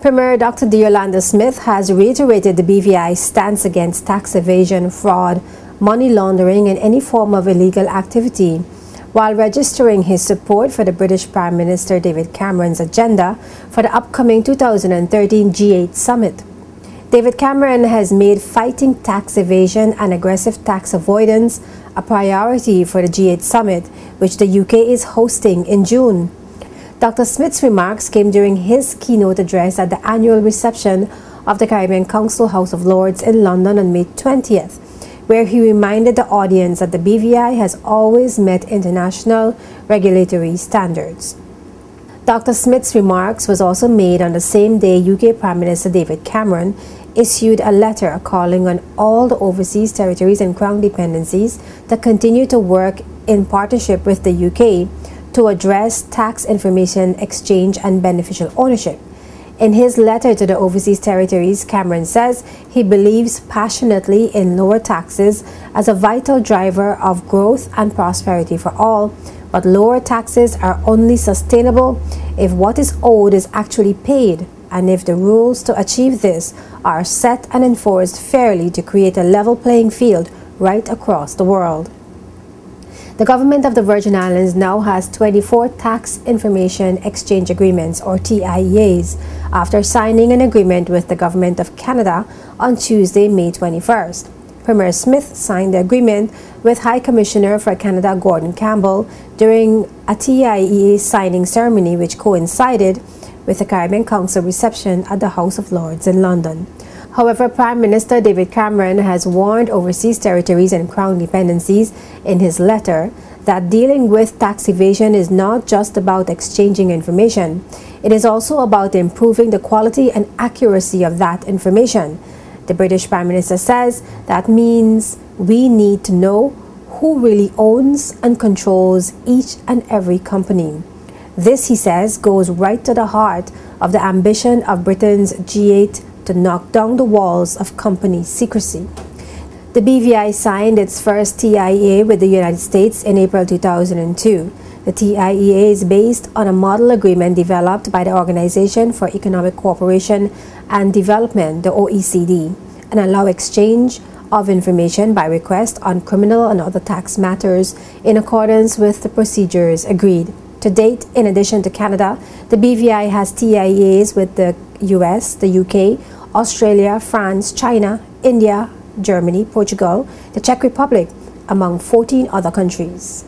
Premier Dr. Yolanda Smith has reiterated the BVI's stance against tax evasion, fraud, money laundering, and any form of illegal activity, while registering his support for the British Prime Minister David Cameron's agenda for the upcoming 2013 G8 summit. David Cameron has made fighting tax evasion and aggressive tax avoidance a priority for the G8 summit, which the UK is hosting in June. Dr. Smith's remarks came during his keynote address at the annual reception of the Caribbean Council House of Lords in London on May 20th, where he reminded the audience that the BVI has always met international regulatory standards. Dr. Smith's remarks was also made on the same day UK Prime Minister David Cameron issued a letter calling on all the overseas territories and crown dependencies to continue to work in partnership with the UK to address tax information exchange and beneficial ownership. In his letter to the overseas territories, Cameron says he believes passionately in lower taxes as a vital driver of growth and prosperity for all, but lower taxes are only sustainable if what is owed is actually paid, and if the rules to achieve this are set and enforced fairly to create a level playing field right across the world. The government of the Virgin Islands now has 24 Tax Information Exchange Agreements, or TIEAs, after signing an agreement with the Government of Canada on Tuesday, May 21st. Premier Smith signed the agreement with High Commissioner for Canada Gordon Campbell during a TIEA signing ceremony which coincided with the Caribbean Council reception at the House of Lords in London. However, Prime Minister David Cameron has warned overseas territories and crown dependencies in his letter that dealing with tax evasion is not just about exchanging information. It is also about improving the quality and accuracy of that information. The British Prime Minister says that means we need to know who really owns and controls each and every company. This, he says, goes right to the heart of the ambition of Britain's G8 to knock down the walls of company secrecy. The BVI signed its first TIEA with the United States in April 2002. The TIEA is based on a model agreement developed by the Organization for Economic Cooperation and Development, the OECD, and allow exchange of information by request on criminal and other tax matters in accordance with the procedures agreed. To date, in addition to Canada, the BVI has TIEAs with the US, the UK, Australia, France, China, India, Germany, Portugal, the Czech Republic, among 14 other countries.